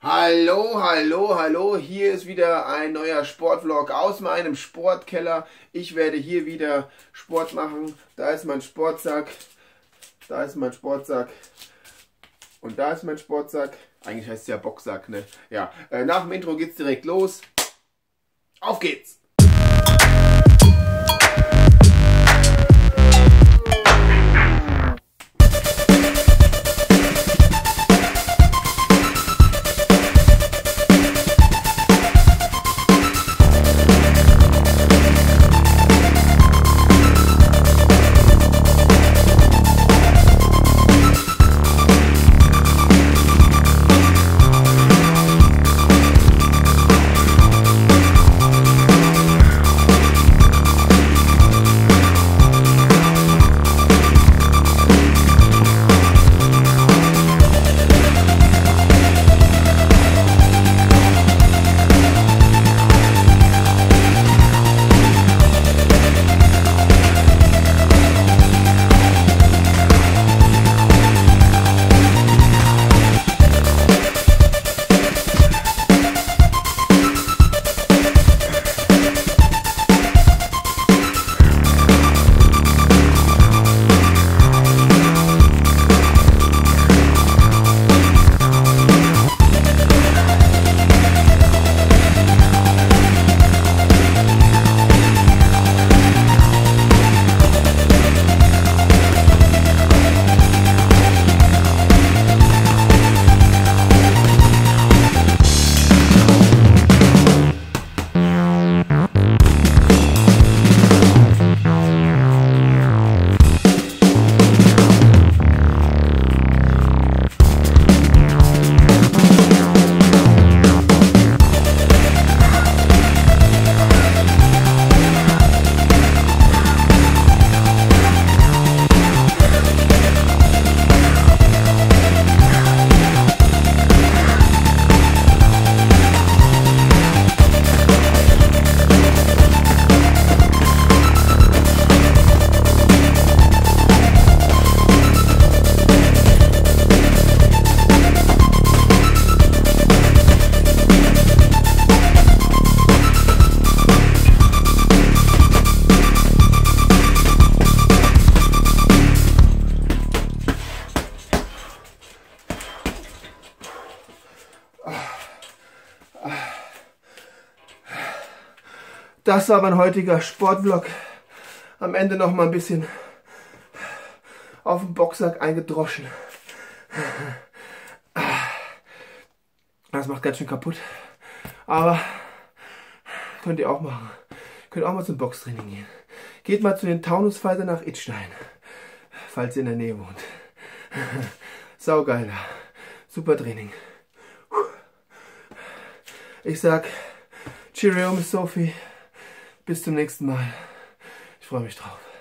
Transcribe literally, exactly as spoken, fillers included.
Hallo, hallo, hallo, hier ist wieder ein neuer Sportvlog aus meinem Sportkeller. Ich werde hier wieder Sport machen. Da ist mein Sportsack, da ist mein Sportsack und da ist mein Sportsack. Eigentlich heißt es ja Boxsack, ne? Ja, äh, nach dem Intro geht's direkt los. Auf geht's! Das war mein heutiger Sportvlog. Am Ende noch mal ein bisschen auf den Boxsack eingedroschen. Das macht ganz schön kaputt. Aber könnt ihr auch machen. Könnt auch mal zum Boxtraining gehen. Geht mal zu den Taunusfighter nach Idstein, falls ihr in der Nähe wohnt. Saugeil da. Super Training. Ich sag Cheerio, Miss Sophie. Bis zum nächsten Mal. Ich freue mich drauf.